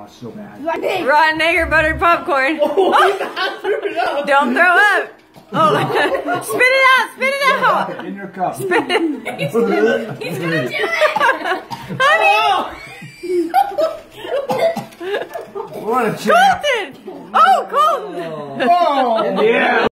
Oh, so bad. Rotten egg or buttered popcorn. Oh, Don't throw up. Oh, spit it out, spit it out. In your cup. Spit it. He's gonna do it. Honey. What a champ. Colton. Oh, Colton. Oh, yeah.